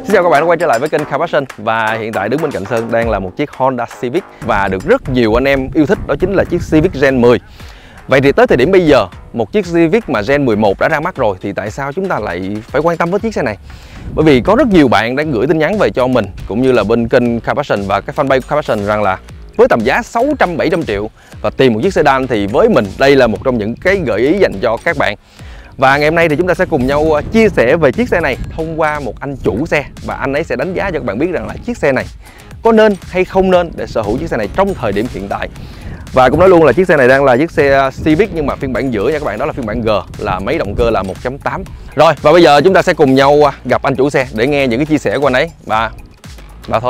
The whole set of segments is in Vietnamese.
Xin chào các bạn đã quay trở lại với kênh Car Passion. Và hiện tại đứng bên cạnh Sơn đang là một chiếc Honda Civic và được rất nhiều anh em yêu thích, đó chính là chiếc Civic Gen 10. Vậy thì tới thời điểm bây giờ, một chiếc Civic mà Gen 11 đã ra mắt rồi thì tại sao chúng ta lại phải quan tâm với chiếc xe này? Bởi vì có rất nhiều bạn đã gửi tin nhắn về cho mình cũng như là bên kênh Car Passion và cái fanpage Car Passion rằng là với tầm giá 600-700 triệu và tìm một chiếc sedan thì với mình đây là một trong những cái gợi ý dành cho các bạn. Và ngày hôm nay thì chúng ta sẽ cùng nhau chia sẻ về chiếc xe này thông qua một anh chủ xe, và anh ấy sẽ đánh giá cho các bạn biết rằng là chiếc xe này có nên hay không nên để sở hữu chiếc xe này trong thời điểm hiện tại. Và cũng nói luôn là chiếc xe này đang là chiếc xe Civic nhưng mà phiên bản giữa nha các bạn, đó là phiên bản G, là máy động cơ là 1.8. Rồi, và bây giờ chúng ta sẽ cùng nhau gặp anh chủ xe để nghe những cái chia sẻ của anh ấy. Và thôi.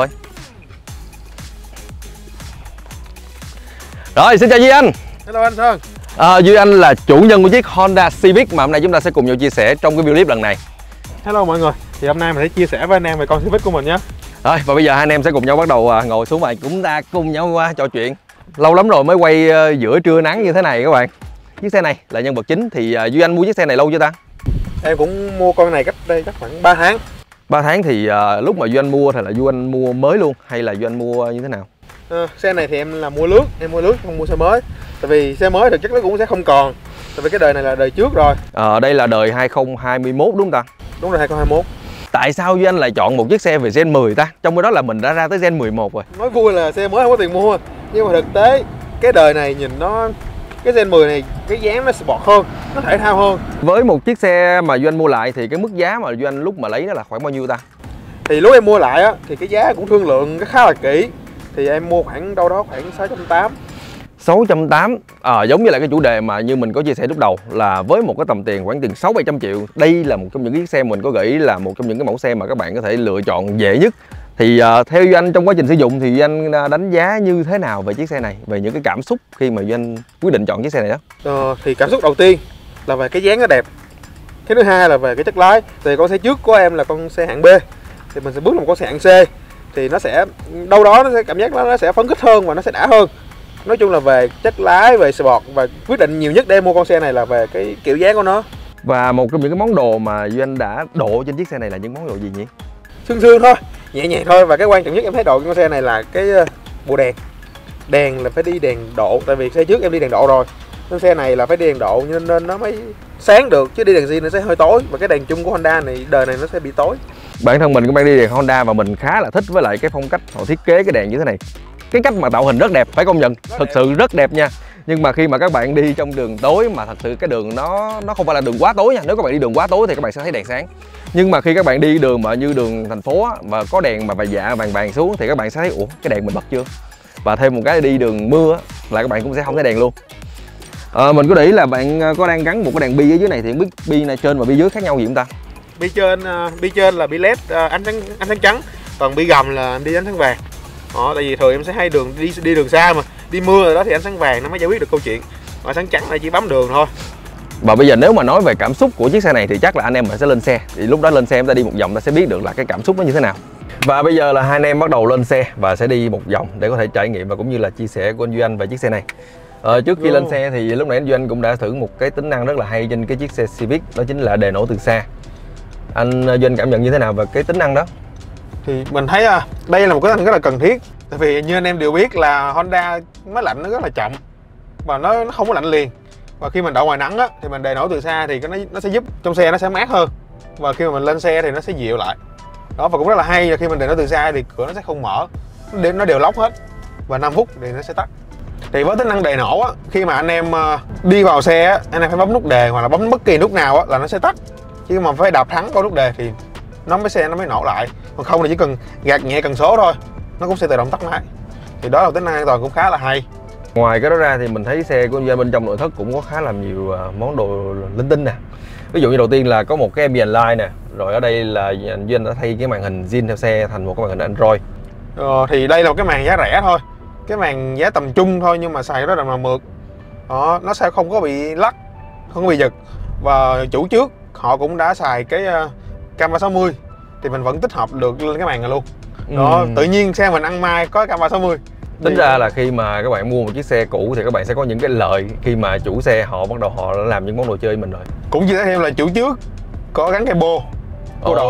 Rồi, xin chào Duy Anh. Hello anh Sơn. Duy Anh là chủ nhân của chiếc Honda Civic mà hôm nay chúng ta sẽ cùng nhau chia sẻ trong cái video clip lần này. Hello mọi người. Thì hôm nay mình sẽ chia sẻ với anh em về con Civic của mình nhé. Rồi, và bây giờ hai anh em sẽ cùng nhau bắt đầu ngồi xuống và chúng ta cùng nhau trò chuyện. Lâu lắm rồi mới quay giữa trưa nắng như thế này các bạn. Chiếc xe này là nhân vật chính. Thì Duy Anh mua chiếc xe này lâu chưa ta? Em cũng mua con này cách đây chắc khoảng 3 tháng. 3 tháng thì lúc mà Duy Anh mua thì là Duy Anh mua mới luôn hay là Duy Anh mua như thế nào? Xe này thì em là mua lướt, không mua xe mới. Tại vì xe mới thực chất nó cũng sẽ không còn. Tại vì cái đời này là đời trước rồi. Đây là đời 2021 đúng không ta? Đúng rồi, 2021. Tại sao Duy Anh lại chọn một chiếc xe về Gen 10 ta? Trong khi đó là mình đã ra tới Gen 11 rồi. Nói vui là xe mới không có tiền mua, nhưng mà thực tế cái đời này nhìn nó, cái Gen 10 này cái dáng nó sport hơn, nó thể thao hơn. Với một chiếc xe mà Duy Anh mua lại thì cái mức giá mà Duy Anh lúc mà lấy nó là khoảng bao nhiêu ta? Thì lúc em mua lại á thì cái giá cũng thương lượng khá là kỹ. Thì em mua khoảng đâu đó khoảng 680. 680. Giống như là cái chủ đề mà như mình có chia sẻ lúc đầu là với một cái tầm tiền khoảng tiền 600-700 triệu, đây là một trong những chiếc xe mình có gợi ý là một trong những cái mẫu xe mà các bạn có thể lựa chọn dễ nhất. Thì theo Duy Anh trong quá trình sử dụng thì Duy Anh đánh giá như thế nào về chiếc xe này, về những cái cảm xúc khi mà Duy Anh quyết định chọn chiếc xe này đó? Thì cảm xúc đầu tiên là về cái dáng nó đẹp. Cái thứ hai là về cái chất lái. Thì con xe trước của em là con xe hạng B, thì mình sẽ bước vào một con xe hạng C thì nó sẽ đâu đó nó sẽ cảm giác nó sẽ phấn khích hơn và nó sẽ đã hơn. Nói chung là về chất lái, về sport, và quyết định nhiều nhất để mua con xe này là về cái kiểu dáng của nó. Và một trong những cái món đồ mà Duy Anh đã độ trên chiếc xe này là những món đồ gì nhỉ? Sương thôi, nhẹ nhàng thôi. Và cái quan trọng nhất em thấy độ con xe này là cái bộ đèn. Đèn là phải đi đèn độ, tại vì xe trước em đi đèn độ rồi, nên xe này là phải đi đèn độ nên nó mới sáng được, chứ đi đèn zin nó sẽ hơi tối. Và cái đèn chung của Honda này đời này nó sẽ bị tối. Bản thân mình cũng đang đi đèn Honda và mình khá là thích với lại cái phong cách họ thiết kế cái đèn như thế này. Cái cách mà tạo hình rất đẹp, phải công nhận, thực sự rất đẹp nha. Nhưng mà khi mà các bạn đi trong đường tối mà thật sự cái đường nó không phải là đường quá tối nha. Nếu các bạn đi đường quá tối thì các bạn sẽ thấy đèn sáng. Nhưng mà khi các bạn đi đường mà như đường thành phố mà có đèn mà dạ vàng xuống thì các bạn sẽ thấy ủa cái đèn mình bật chưa? Và thêm một cái đi đường mưa là các bạn cũng sẽ không thấy đèn luôn. Mình có để ý là bạn có đang gắn một cái đèn bi ở dưới này, thì không biết bi này trên và bi dưới khác nhau gì không ta? Bi trên là bi led ánh sáng trắng, còn bi gầm là đi ánh sáng vàng. Tại vì thường em sẽ hay đi đường xa mà đi mưa rồi đó thì ánh sáng vàng nó mới giải quyết được câu chuyện, mà sáng trắng là chỉ bấm đường thôi. Và bây giờ nếu mà nói về cảm xúc của chiếc xe này thì chắc là anh em mình sẽ lên xe, thì lúc đó lên xe em ta đi một vòng ta sẽ biết được là cái cảm xúc nó như thế nào. Và bây giờ là hai anh em bắt đầu lên xe và sẽ đi một vòng để có thể trải nghiệm và cũng như là chia sẻ của anh Duy Anh về chiếc xe này. Trước khi lên xe thì lúc nãy anh Duy Anh cũng đã thử một cái tính năng rất là hay trên cái chiếc xe Civic, đó chính là đề nổ từ xa. Anh Duy Anh cảm nhận như thế nào về cái tính năng đó? Thì mình thấy đây là một cái tính năng rất là cần thiết. Tại vì như anh em đều biết là Honda máy lạnh nó rất là chậm và nó không có lạnh liền. Và khi mình đậu ngoài nắng á, thì mình đề nổ từ xa thì nó sẽ giúp trong xe nó sẽ mát hơn. Và khi mà mình lên xe thì nó sẽ dịu lại. Đó, và cũng rất là hay là khi mình đề nổ từ xa thì cửa nó sẽ không mở, nó đều lóc hết. Và 5 phút thì nó sẽ tắt. Thì với tính năng đề nổ á, khi mà anh em đi vào xe á, anh em phải bấm nút đề hoặc là bấm bất kỳ nút nào á là nó sẽ tắt. Chứ mà phải đạp thắng qua nút đề thì xe nó mới nổ lại. Còn không thì chỉ cần gạt nhẹ cần số thôi, nó cũng sẽ tự động tắt máy. Thì đó là tính năng an toàn cũng khá là hay. Ngoài cái đó ra thì mình thấy xe của anh bên trong nội thất cũng có khá là nhiều món đồ linh tinh nè. Ví dụ như đầu tiên là có một cái ambient light nè, rồi ở đây là anh Duy Anh đã thay cái màn hình zin theo xe thành một cái màn hình Android. Thì đây là một cái màn giá rẻ thôi, cái màn giá tầm trung thôi, nhưng mà xài rất là mượt. Nó sẽ không có bị lắc, không có bị giật. Và chủ trước họ cũng đã xài cái cam 360 thì mình vẫn tích hợp được lên cái màn này luôn. Tự nhiên xe mình ăn mai có cam 360. Tính ra là khi mà các bạn mua một chiếc xe cũ thì các bạn sẽ có những cái lợi khi mà chủ xe họ bắt đầu họ đã làm những món đồ chơi mình rồi. Cũng chia sẻ thêm là chủ trước có gắn cây bô độ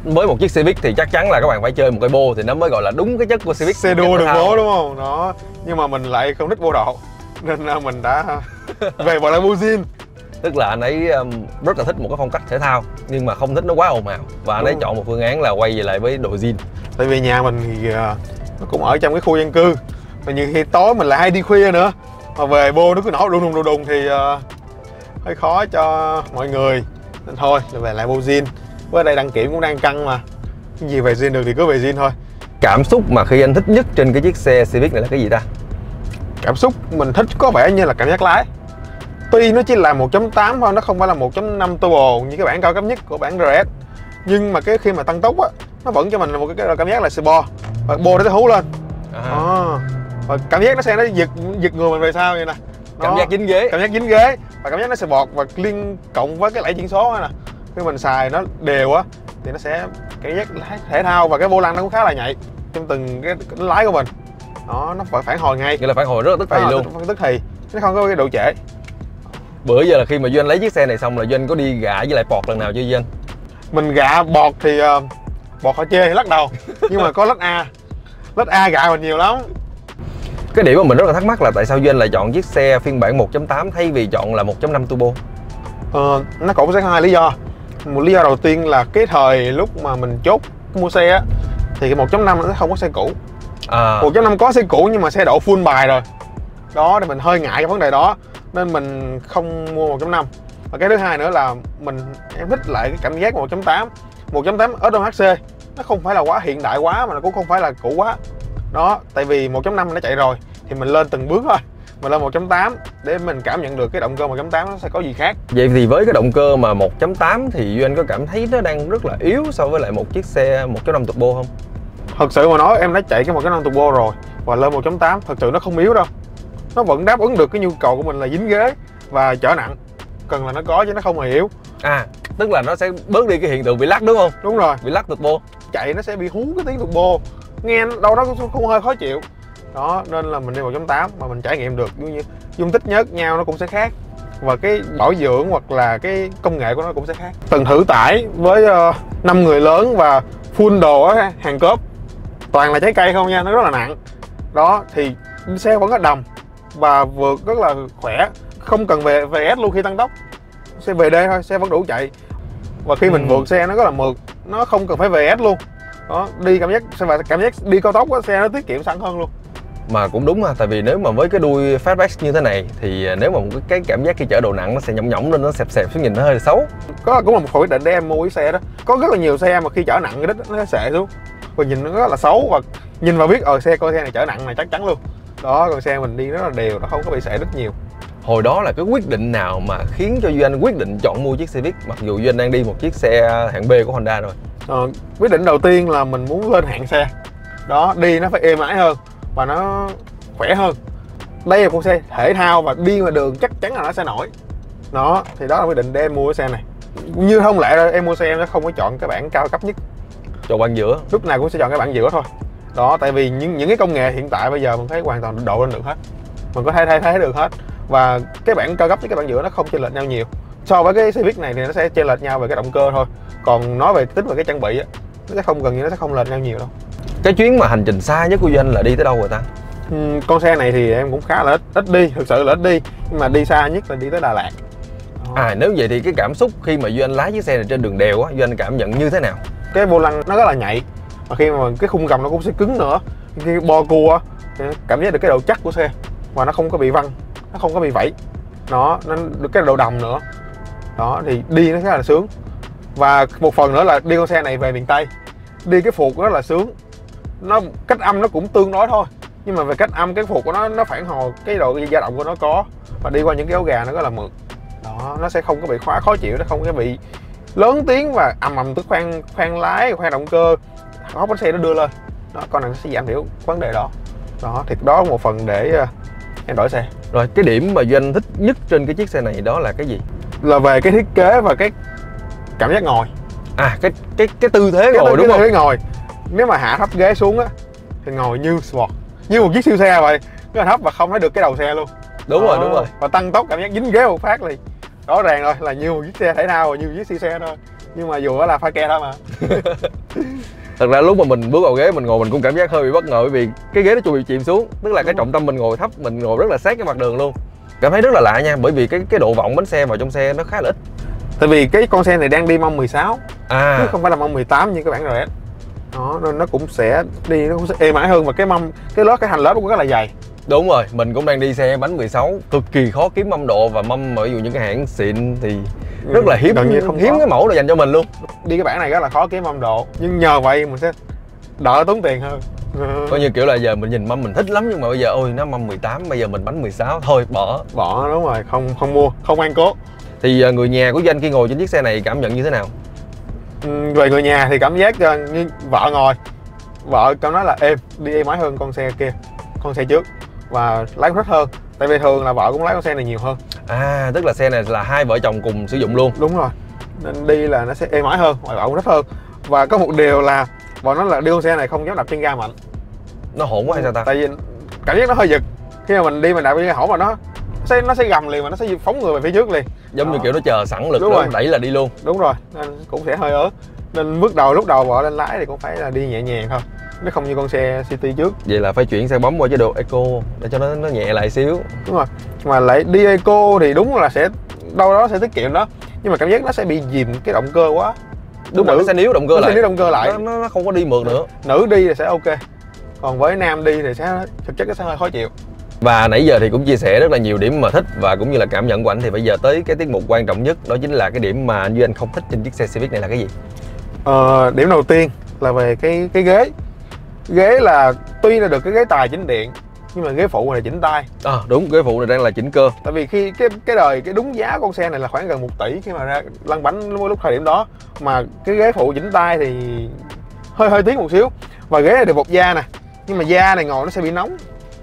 với một chiếc Civic thì chắc chắn là các bạn phải chơi một cái bô thì nó mới gọi là đúng cái chất của Civic. Xe đua đường phố đúng không? Đó. Nhưng mà mình lại không thích vô độ nên là mình đã về bộ limousine. Tức là anh ấy rất là thích một cái phong cách thể thao nhưng mà không thích nó quá ồn ào, và anh ấy chọn một phương án là quay về lại với độ zin. Tại vì nhà mình thì nó cũng ở trong cái khu dân cư, và nhiều khi tối mình lại hay đi khuya nữa, mà về bô nó cứ nổ đùng đùng đùng thì hơi khó cho mọi người, nên thôi về lại bô zin. Với đây đăng kiểm cũng đang căng mà, cái gì về zin được thì cứ về zin thôi. Cảm xúc mà khi anh thích nhất trên cái chiếc xe Civic này là cái gì ta? Cảm xúc mình thích có vẻ như là cảm giác lái. Tuy nó chỉ là 1.8 thôi, nó không phải là 1.5 turbo như cái bản cao cấp nhất của bản RS, nhưng mà cái khi mà tăng tốc á, nó vẫn cho mình là một cái cảm giác là sport, và bô nó sẽ hú lên. Và cảm giác nó xe nó giật người mình về sau vậy nè. Cảm giác dính ghế. Cảm giác dính ghế và cảm giác nó sport, và liên cộng với cái lẫy chuyển số nè, khi mình xài nó đều á thì nó sẽ cảm giác lái thể thao, và cái vô lăng nó cũng khá là nhạy trong từng cái lái của mình. Đó, nó phải phản hồi ngay. Nghĩa là phản hồi rất là tức thì luôn. Tức thì nó không có cái độ trễ. Bữa giờ là khi mà Duy Anh lấy chiếc xe này xong là Duy Anh có đi gạ với lại Port lần nào chưa Duy Anh? Mình gạ bọt thì bọt họ chê thì lắc đầu, nhưng mà có lách A gạ mình nhiều lắm. Cái điểm mà mình rất là thắc mắc là tại sao Duy Anh lại chọn chiếc xe phiên bản 1.8 thay vì chọn là 1.5 turbo? Nó cũng sẽ có hai lý do. Một lý do đầu tiên là cái thời lúc mà mình chốt mua xe á, thì cái 1.5 nó không có xe cũ. 1.5 có xe cũ nhưng mà xe độ full bài rồi. Đó, thì mình hơi ngại cái vấn đề đó nên mình không mua 1.5. Và cái thứ hai nữa là em thích lại cái cảm giác 1.8. 1.8 Auto HC nó không phải là quá hiện đại quá mà nó cũng không phải là cũ quá. Đó, tại vì 1.5 nó chạy rồi thì mình lên từng bước thôi. Mình lên 1.8 để mình cảm nhận được cái động cơ 1.8 nó sẽ có gì khác. Vậy thì với cái động cơ mà 1.8 thì Duy Anh có cảm thấy nó đang rất là yếu so với lại một chiếc xe 1.5 turbo không? Thật sự mà nói, em đã chạy cái 1.5 turbo rồi và lên 1.8 thật sự nó không yếu đâu. Nó vẫn đáp ứng được cái nhu cầu của mình là dính ghế và chở nặng. Cần là nó có chứ nó không hề yếu. Tức là nó sẽ bớt đi cái hiện tượng bị lắc đúng không? Đúng rồi. Bị lắc turbo. Chạy nó sẽ bị hú cái tiếng turbo, nghe đâu đó cũng hơi khó chịu. Đó, nên là mình đi 1.8 mà mình trải nghiệm được như dung tích nhớt nhau nó cũng sẽ khác, và cái bảo dưỡng hoặc là cái công nghệ của nó cũng sẽ khác. Từng thử tải với 5 người lớn và full đồ ở hàng cốp, toàn là trái cây không nha, nó rất là nặng. Đó thì xe vẫn có đầm và vượt rất là khỏe, không cần về VS luôn khi tăng tốc. Xe VD thôi, xe vẫn đủ chạy. Và khi mình vượt xe nó rất là mượt, nó không cần phải VS luôn. Đó, đi cảm giác đi cao tốc á, xe nó tiết kiệm xăng hơn luôn. Mà cũng đúng tại vì nếu mà với cái đuôi Fastback như thế này thì nếu mà cái cảm giác khi chở đồ nặng nó sẽ nhõng nhõng lên, nó xẹp xuống, nhìn nó hơi xấu. Cũng là một quyết định để em mua cái xe đó. Có rất là nhiều xe mà khi chở nặng cái đít nó xệ xuống và nhìn nó rất là xấu, và nhìn vào biết coi xe này chở nặng này chắc chắn luôn. Đó, còn xe mình đi rất là đều, nó không có bị xệ rất nhiều. Hồi đó là cái quyết định nào mà khiến cho Duy Anh quyết định chọn mua chiếc Civic mặc dù Duy Anh đang đi một chiếc xe hạng B của Honda rồi? Quyết định đầu tiên là mình muốn lên hạng xe. Đó, đi nó phải êm ái hơn và nó khỏe hơn. Đây là con xe thể thao và đi ngoài đường chắc chắn là nó sẽ nổi. Đó, thì đó là quyết định để em mua cái xe này. Như thông lệ rồi, em mua xe em nó không có chọn cái bản cao cấp nhất, chọn bản giữa, lúc nào cũng sẽ chọn cái bản giữa thôi. Đó, tại vì những cái công nghệ hiện tại bây giờ mình thấy hoàn toàn độ lên được hết, mình có thể thay thế được hết, và cái bản cao cấp với cái bản giữa nó không chênh lệch nhau nhiều. So với cái Civic này thì nó sẽ chênh lệch nhau về cái động cơ thôi, còn nói về tính về cái trang bị á, nó sẽ không lệch nhau nhiều đâu. Cái chuyến mà hành trình xa nhất của Duy Anh là đi tới đâu rồi ta? Con xe này thì em cũng khá là ít đi, thực sự là ít đi, nhưng mà đi xa nhất là đi tới Đà Lạt. Nếu vậy thì cái cảm xúc khi mà Duy Anh lái chiếc xe này trên đường đèo á, Duy Anh cảm nhận như thế nào? Cái vô lăng nó rất là nhạy, và khi mà cái khung gầm nó cũng sẽ cứng nữa, khi bo cua cảm giác được cái độ chắc của xe và nó không có bị văng, nó không có bị vẫy, nó được cái độ đầm nữa. Đó thì đi nó khá là sướng. Và một phần nữa là đi con xe này về miền Tây, đi cái phuộc rất là sướng. Nó cách âm nó cũng tương đối thôi, nhưng mà về cách âm cái phuộc của nó phản hồi cái độ dao động của nó có, và đi qua những cái ấu gà nó rất là mượt. Đó, nó sẽ không có bị khó chịu, nó không có bị lớn tiếng và ầm tức khoan lái, khoan động cơ, hốc bánh xe nó đưa lên. Đó, con này nó sẽ giảm thiểu vấn đề đó. Đó thì đó là một phần để em đổi xe. Rồi cái điểm mà Duy Anh thích nhất trên cái chiếc xe này đó là cái gì? Là về cái thiết kế và cái cảm giác ngồi. Cái tư thế ngồi, đúng không? Cái ngồi. Nếu mà hạ thấp ghế xuống á thì ngồi như sport, như một chiếc siêu xe vậy, nó thấp và không thấy được cái đầu xe luôn. Đúng rồi. Và tăng tốc cảm giác dính ghế một phát liền. Rõ ràng rồi, là như một chiếc xe thể thao và như một chiếc siêu xe thôi. nhưng mà dù đó là pha ke thôi mà. Thật ra lúc mà mình bước vào ghế mình ngồi mình cũng cảm giác hơi bị bất ngờ, bởi vì cái ghế nó chuẩn bị chìm xuống, tức là cái trọng tâm mình ngồi thấp, mình ngồi rất là sát cái mặt đường luôn. Cảm thấy rất là lạ nha, bởi vì cái độ vọng bánh xe vào trong xe nó khá là ít. Tại vì cái con xe này đang đi mâm 16 chứ không phải là mâm 18 như các bản RS. Đó, nên nó cũng sẽ đi, nó cũng sẽ êm ái hơn, và cái hành lớp cũng rất là dày. Đúng rồi, mình cũng đang đi xe bánh 16, cực kỳ khó kiếm mâm độ, và mâm ví dụ những cái hãng xịn thì rất là hiếm, hiếm cái mẫu này dành cho mình luôn. Đi cái bản này rất là khó kiếm mâm độ, nhưng nhờ vậy mình sẽ đỡ tốn tiền hơn. Coi như kiểu là giờ mình nhìn mâm mình thích lắm, nhưng mà bây giờ ôi nó mâm 18, bây giờ mình bánh 16 thôi bỏ. Đúng rồi, không mua, không ăn cốt. Thì người nhà của Danh khi ngồi trên chiếc xe này cảm nhận như thế nào? Về người nhà thì cảm giác như vợ ngồi, vợ cảm nói là đi êm ái hơn con xe kia, con xe trước, và lái cũng thích hơn. Tại vì thường là vợ cũng lái con xe này nhiều hơn. Tức là xe này là hai vợ chồng cùng sử dụng luôn. Đúng rồi, nên đi là nó sẽ êm ái hơn, vợ cũng thích hơn. Và có một điều là vợ nói là đi con xe này không dám đạp chân ga mạnh. Nó hỗn quá hay sao ta? Tại vì cảm giác nó hơi giật, khi mà mình đi mình đạp chân ga hỗn mà nó sẽ gầm liền, mà nó sẽ phóng người về phía trước liền, giống như kiểu nó chờ sẵn lực đó, đẩy là đi luôn. Đúng rồi, nên cũng sẽ hơi ớn. Nên lúc đầu vợ lên lái thì cũng phải là đi nhẹ nhàng thôi, nó không như con xe City trước. Vậy là phải chuyển sang bấm qua chế độ Eco để cho nó nhẹ lại xíu. Đúng rồi, mà lại đi Eco thì đúng là sẽ đâu đó sẽ tiết kiệm đó, nhưng mà cảm giác nó sẽ bị dìm cái động cơ quá. Đúng rồi, nó sẽ níu động cơ lại. Sẽ níu động cơ lại. Nó không có đi mượt nữa. Nữ đi thì sẽ ok, còn với nam đi thì thực chất nó sẽ hơi khó chịu. Và nãy giờ thì cũng chia sẻ rất là nhiều điểm mà thích và cũng như là cảm nhận của anh, thì bây giờ tới cái tiết mục quan trọng nhất, đó chính là cái điểm mà anh Duy Anh không thích trên chiếc xe Civic này là cái gì? Điểm đầu tiên là về cái ghế. Ghế là tuy là được cái ghế tài chỉnh điện, nhưng mà ghế phụ này chỉnh tay. Đúng, ghế phụ này đang là chỉnh cơ. Tại vì khi cái đúng giá con xe này là khoảng gần 1 tỷ khi mà ra lăn bánh lúc thời điểm đó, mà cái ghế phụ chỉnh tay thì hơi tiếc một xíu. Và ghế này được bọc da nè, nhưng mà da này ngồi nó sẽ bị nóng.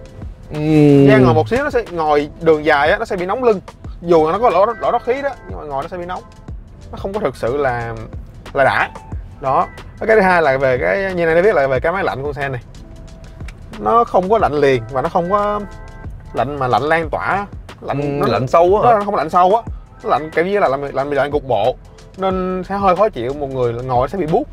Da ngồi một xíu nó sẽ ngồi đường dài á, nó sẽ bị nóng lưng, dù là nó có lỗ thoát khí đó, nhưng mà ngồi nó sẽ bị nóng, nó không có thực sự là đã đó. Cái thứ hai là về cái như này đã biết là về cái máy lạnh con xe này, nó không có lạnh liền và nó không có lạnh mà lạnh lan tỏa, nó lạnh sâu á, nó không lạnh sâu á, nó lạnh kiểu như là lạnh cục bộ, nên sẽ hơi khó chịu. Một người ngồi sẽ bị buốt.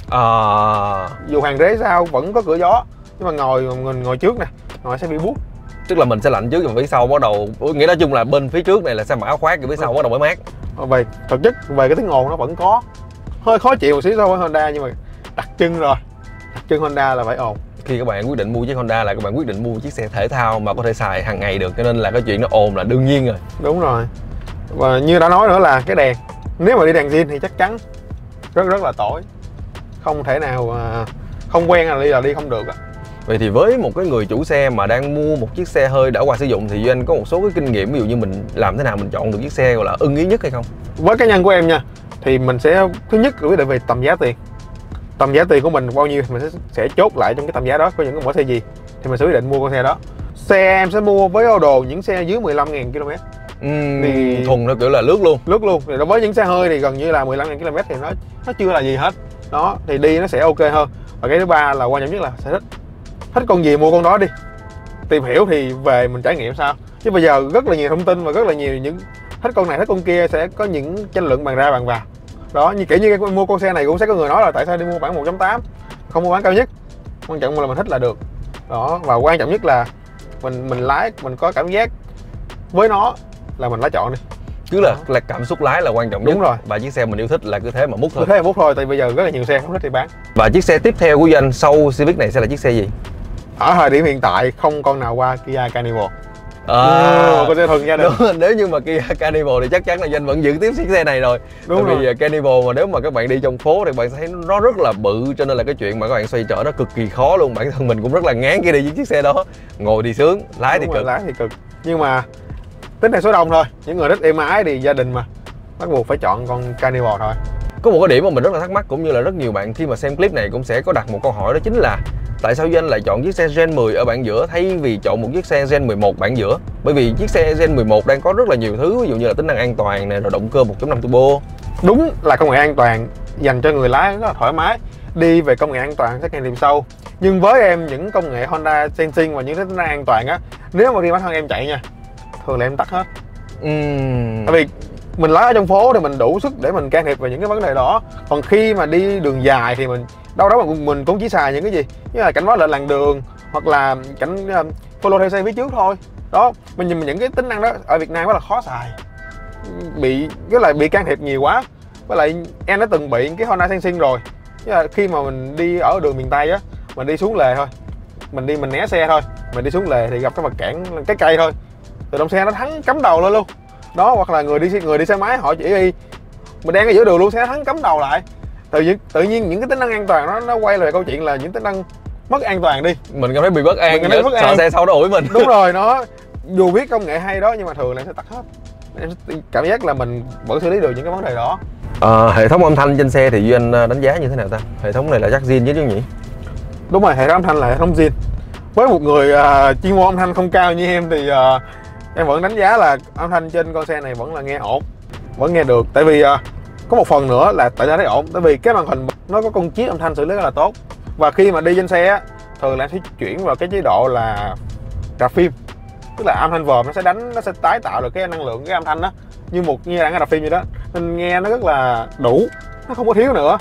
Dù hàng ghế sau vẫn có cửa gió, nhưng mà ngồi trước nè, ngồi sẽ bị buốt. Tức là mình sẽ lạnh trước rồi phía sau bắt đầu, nghĩa nói chung là bên phía trước này là sẽ mặc áo khoác, rồi phía sau bắt đầu mới mát. Về thực chất về cái tiếng ồn nó vẫn có hơi khó chịu một xíu so với Honda, nhưng mà đặc trưng Honda là phải ồn. Khi các bạn quyết định mua chiếc Honda là các bạn quyết định mua chiếc xe thể thao mà có thể xài hàng ngày được, cho nên là cái chuyện nó ồn là đương nhiên rồi. Đúng rồi. Và như đã nói nữa là cái đèn, nếu mà đi đèn zin thì chắc chắn rất là tối, không thể nào không quen là đi không được á. Vậy thì với một cái người chủ xe mà đang mua một chiếc xe hơi đã qua sử dụng thì Duy Anh có một số cái kinh nghiệm, ví dụ như mình làm thế nào mình chọn được chiếc xe gọi là ưng ý nhất hay không? Với cá nhân của em nha, thì mình sẽ thứ nhất là quyết định về tầm giá tiền. Tầm giá tiền của mình bao nhiêu mình sẽ chốt lại trong cái tầm giá đó, có những cái mẫu xe gì thì mình sẽ quyết định mua con xe đó. Xe em sẽ mua với Odo những xe dưới 15.000 km. Thì thuần nó kiểu là lướt luôn. Thì đối với những xe hơi thì gần như là 15.000 km thì nó chưa là gì hết. Đó, thì đi nó sẽ ok hơn. Và cái thứ ba là quan trọng nhất là sẽ thích con gì mua con đó đi. Tìm hiểu thì về mình trải nghiệm sao. Chứ bây giờ rất là nhiều thông tin và rất là nhiều những thích con này thích con kia, sẽ có những tranh luận bàn ra bàn vào. Đó, như kiểu như mua con xe này cũng sẽ có người nói là tại sao đi mua bản 1.8 không mua bản cao nhất. Quan trọng là mình thích là được. Đó, và quan trọng nhất là mình lái mình có cảm giác với nó là mình lái chọn đi. Cứ là cảm xúc lái là quan trọng nhất. Đúng rồi. Và chiếc xe mình yêu thích là cứ thế mà múc thôi. Cứ thế mà múc thôi, tại bây giờ rất là nhiều xe không thích thì bán. Và chiếc xe tiếp theo của Duy Anh sau Civic này sẽ là chiếc xe gì? Ở thời điểm hiện tại không con nào qua Kia Carnival. Con xe thuần gia đình. Đúng, nếu như mà Kia Carnival thì chắc chắn là Danh vẫn giữ tiếp chiếc xe này rồi. Đúng Bởi vì Carnival mà nếu mà các bạn đi trong phố thì bạn sẽ thấy nó rất là bự, cho nên là cái chuyện mà các bạn xoay trở nó cực kỳ khó luôn. Bản thân mình cũng rất là ngán khi đi với chiếc xe đó. Ngồi thì sướng, lái thì cực. Lái thì cực. Nhưng mà tính theo số đông thôi. Những người thích êm ái thì gia đình mà bắt buộc phải chọn con Carnival thôi. Có một cái điểm mà mình rất là thắc mắc, cũng như là rất nhiều bạn khi mà xem clip này cũng sẽ có đặt một câu hỏi, đó chính là tại sao Duy Anh lại chọn chiếc xe Gen 10 ở bản giữa thay vì chọn một chiếc xe Gen 11 bản giữa? Bởi vì chiếc xe Gen 11 đang có rất là nhiều thứ, ví dụ như là tính năng an toàn này, rồi động cơ 1.5 turbo. Đúng là công nghệ an toàn dành cho người lái rất là thoải mái. Đi về công nghệ an toàn sẽ càng tìm sâu. Nhưng với em, những công nghệ Honda Sensing và những tính năng an toàn á, nếu mà riêng bản thân em chạy nha, thường là em tắt hết. Tại vì mình lái ở trong phố thì mình đủ sức để mình can thiệp vào những cái vấn đề đó. Còn khi mà đi đường dài thì mình đâu đó mình cũng chỉ xài những cái gì như là cảnh báo lệnh làn đường hoặc là cảnh follow theo xe phía trước thôi. Đó, mình nhìn những cái tính năng đó ở Việt Nam rất là khó xài, bị can thiệp nhiều quá. Với lại em đã từng bị cái Honda Sensing rồi, khi mà mình đi ở đường miền Tây á, mình đi xuống lề thôi, mình né xe thôi, mình đi xuống lề thì gặp cái vật cản cái cây thôi, từ trong xe nó thắng cắm đầu lên luôn đó. Hoặc là người đi xe máy họ chỉ đi, mình đang ở giữa đường luôn, xe thắng cắm đầu lại. Tự nhiên những cái tính năng an toàn nó quay lại câu chuyện là những tính năng mất an toàn đi, mình cảm thấy bị bất an, sợ xe sau đó ủi mình. Đúng rồi, nó dù biết công nghệ hay đó nhưng mà thường là em sẽ tắt hết, em sẽ cảm giác là mình vẫn xử lý được những cái vấn đề đó. Hệ thống âm thanh trên xe thì Duy Anh đánh giá như thế nào ta? Hệ thống này là chắc zin chứ nhỉ? Đúng rồi, hệ thống âm thanh là hệ thống zin. Với một người chuyên môn âm thanh không cao như em thì em vẫn đánh giá là âm thanh trên con xe này vẫn là nghe ổn, vẫn nghe được. Tại vì có một phần nữa là tại sao thấy ổn, tại vì cái màn hình nó có con chip âm thanh xử lý rất là tốt. Và khi mà đi trên xe á, thường là em sẽ chuyển vào cái chế độ là rạp phim, tức là âm thanh vòm nó sẽ tái tạo được cái năng lượng cái âm thanh đó như đang ở rạp phim vậy đó, nên nghe nó rất là đủ, nó không có thiếu nữa.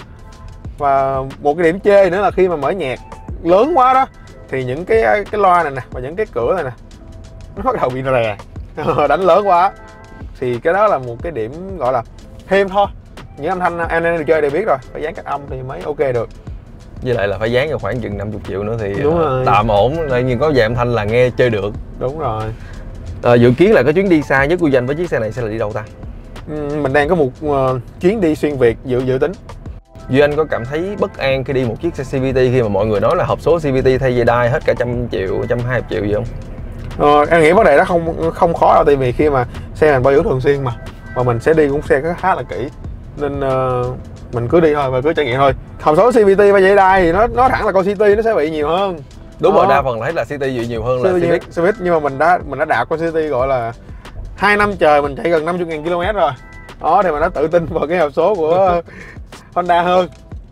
Và một cái điểm chê nữa là khi mà mở nhạc lớn quá đó thì những cái loa này nè và những cái cửa này nè nó bắt đầu bị rè đánh lớn quá, thì cái đó là một cái điểm gọi là thêm thôi. Những âm thanh anh em đi chơi đều biết rồi, phải dán cách âm thì mới ok được. Với lại là phải dán vào khoảng chừng 50 triệu nữa thì tạm ổn, nhưng có vài âm thanh là nghe chơi được. Đúng rồi. Dự kiến là cái chuyến đi xa nhất của Duy Anh với chiếc xe này sẽ là đi đâu ta? Mình đang có một chuyến đi xuyên Việt dự tính. Duy Anh có cảm thấy bất an khi đi một chiếc xe CVT khi mà mọi người nói là hộp số CVT thay dây đai hết cả 100 triệu, 120 triệu gì không? Em nghĩ vấn đề đó không khó đâu, tại vì khi mà xe mình bảo dưỡng thường xuyên mà mình sẽ đi cũng xe khá là kỹ, nên mình cứ đi thôi và cứ trải nghiệm thôi. Hộp số CVT và dây đai thì nó thẳng là con City nó sẽ bị nhiều hơn. Đúng rồi, đa phần thấy là City bị nhiều hơn là Civic. Nhưng mà mình đã đạp con City gọi là 2 năm trời, mình chạy gần 50.000 km rồi đó, thì mình đã tự tin vào cái hộp số của Honda hơn.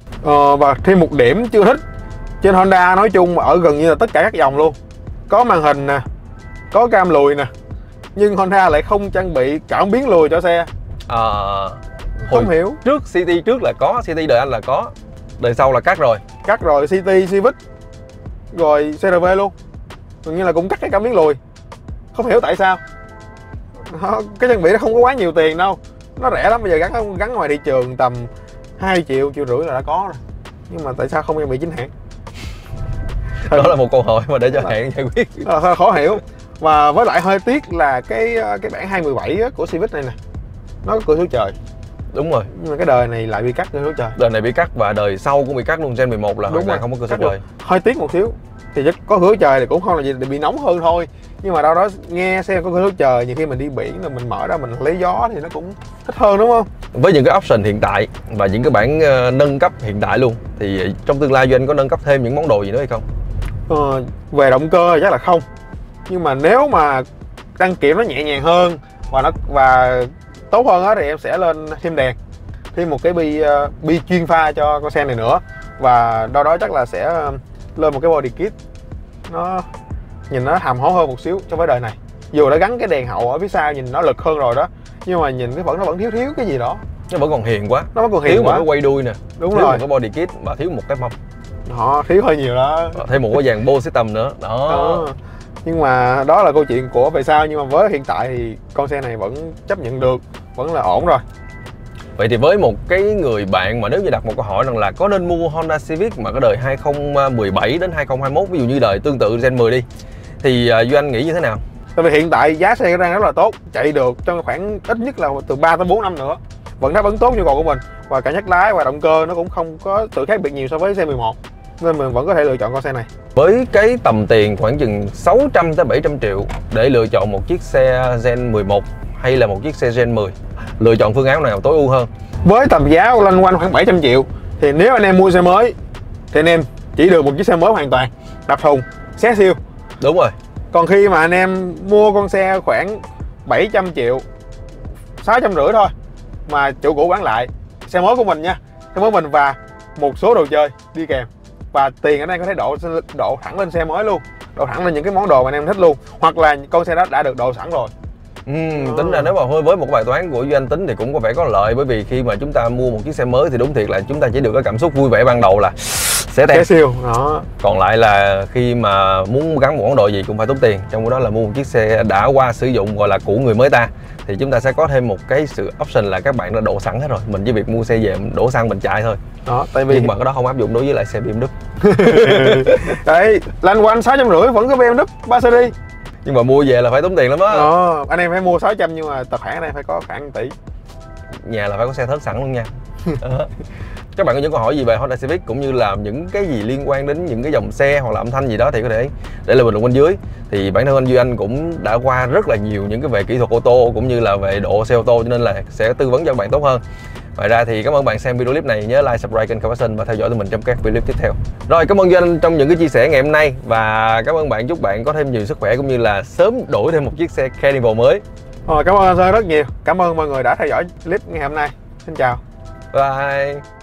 Và thêm một điểm chưa thích trên Honda nói chung ở gần như là tất cả các dòng luôn, có màn hình nè, có cam lùi nè, nhưng Honda lại không trang bị cảm biến lùi cho xe. Không hiểu. Trước City trước là có, City đời anh là có, đời sau là cắt rồi. City, Civic rồi CR-V luôn gần như là cũng cắt cái cảm biến lùi, không hiểu tại sao. Cái trang bị nó không có quá nhiều tiền đâu, nó rẻ lắm, bây giờ gắn ngoài thị trường tầm 2 triệu, 1,5 triệu là đã có rồi, nhưng mà tại sao không trang bị chính hãng? Đó là một câu hỏi mà để cho hãng giải quyết. Khó hiểu. Và với lại hơi tiếc là cái bản 217 của Civic này nè, nó có cửa sổ trời. Đúng rồi. Nhưng mà cái đời này lại bị cắt cửa sổ trời. Đời này bị cắt và đời sau cũng bị cắt luôn, Gen 11 là hoàn toàn không có cửa sổ trời. Hơi tiếc một xíu. Thì có cửa sổ trời thì cũng không là gì, bị nóng hơn thôi. Nhưng mà đâu đó nghe xem có cửa sổ trời, nhiều khi mình đi biển rồi mình mở ra mình lấy gió thì nó cũng thích hơn, đúng không? Với những cái option hiện tại và những cái bản nâng cấp hiện tại luôn thì trong tương lai Duy Anh có nâng cấp thêm những món đồ gì nữa hay không? Về động cơ thì chắc là không. Nhưng mà nếu mà đăng kiểm nó nhẹ nhàng hơn và tốt hơn á thì em sẽ lên thêm đèn, thêm một cái bi chuyên pha cho con xe này nữa, và đâu đó chắc là sẽ lên một cái body kit nó nhìn nó hàm hố hơn một xíu so với đời này. Dù đã gắn cái đèn hậu ở phía sau nhìn nó lực hơn rồi đó, nhưng mà nhìn nó vẫn thiếu cái gì đó, nó vẫn còn hiền quá, nó vẫn còn hiền thiếu quá. Một cái quay đuôi nè, đúng thiếu rồi, một cái body kit và thiếu một cái mâm, họ thiếu hơi nhiều đó, thêm một cái dàn bo system nữa đó. Nhưng mà đó là câu chuyện của về sau, nhưng mà với hiện tại thì con xe này vẫn chấp nhận được, vẫn là ổn rồi. Vậy thì với một cái người bạn mà nếu như đặt một câu hỏi rằng là có nên mua Honda Civic mà cái đời 2017 đến 2021, ví dụ như đời tương tự Gen 10 đi, thì Duy Anh nghĩ như thế nào? Tại vì hiện tại giá xe đang rất là tốt, chạy được trong khoảng ít nhất là từ 3 tới 4 năm nữa, vẫn đáp ứng tốt nhu cầu của mình, và cả nhắc lái và động cơ nó cũng không có sự khác biệt nhiều so với xe 11, nên mình vẫn có thể lựa chọn con xe này. Với cái tầm tiền khoảng chừng 600 tới 700 triệu để lựa chọn một chiếc xe Gen 11 hay là một chiếc xe Gen 10, lựa chọn phương án nào tối ưu hơn? Với tầm giá loanh quanh khoảng 700 triệu thì nếu anh em mua xe mới thì anh em chỉ được một chiếc xe mới hoàn toàn, đập thùng, xé siêu. Đúng rồi. Còn khi mà anh em mua con xe khoảng 700 triệu, 650 thôi, mà chủ cũ bán lại xe mới của mình nha, xe mới mình và một số đồ chơi đi kèm, và tiền anh em có thể độ thẳng lên xe mới luôn, độ thẳng lên những cái món đồ mà anh em thích luôn, hoặc là con xe đó đã được độ sẵn rồi, Tính ra nếu mà với một bài toán của Duy Anh tính thì cũng có vẻ có lợi, bởi vì khi mà chúng ta mua một chiếc xe mới thì đúng thiệt là chúng ta chỉ được cái cảm xúc vui vẻ ban đầu là sẽ tem siêu đó, còn lại là khi mà muốn gắn một món đồ gì cũng phải tốn tiền, trong đó là mua một chiếc xe đã qua sử dụng gọi là của người mới ta, thì chúng ta sẽ có thêm một cái sự option là các bạn đã đổ sẵn hết rồi, mình chỉ việc mua xe về mình đổ xăng mình chạy thôi đó. Tại vì nhưng mà cái đó không áp dụng đối với lại xe BMW. đấy, lanh quanh 650 vẫn có BMW 3 Series, nhưng mà mua về là phải tốn tiền lắm á. anh em phải mua 600 nhưng mà tài khoản anh em phải có khoảng 1 tỷ. Nhà là phải có xe thớt sẵn luôn nha. Các bạn có những câu hỏi gì về Honda Civic cũng như là những cái gì liên quan đến những cái dòng xe hoặc là âm thanh gì đó thì có thể để lại bình luận bên dưới. Thì bản thân anh Duy Anh cũng đã qua rất là nhiều những cái về kỹ thuật ô tô cũng như là về độ xe ô tô, cho nên là sẽ tư vấn cho các bạn tốt hơn. Ngoài ra thì cảm ơn bạn xem video clip này, nhớ like, subscribe kênh Car Passion và theo dõi tụi mình trong các video tiếp theo. Rồi, cảm ơn Duy Anh trong những cái chia sẻ ngày hôm nay và cảm ơn bạn, chúc bạn có thêm nhiều sức khỏe cũng như là sớm đổi thêm một chiếc xe Carnival mới. Cảm ơn anh Sơn rất nhiều, cảm ơn mọi người đã theo dõi clip ngày hôm nay. Xin chào. Bye.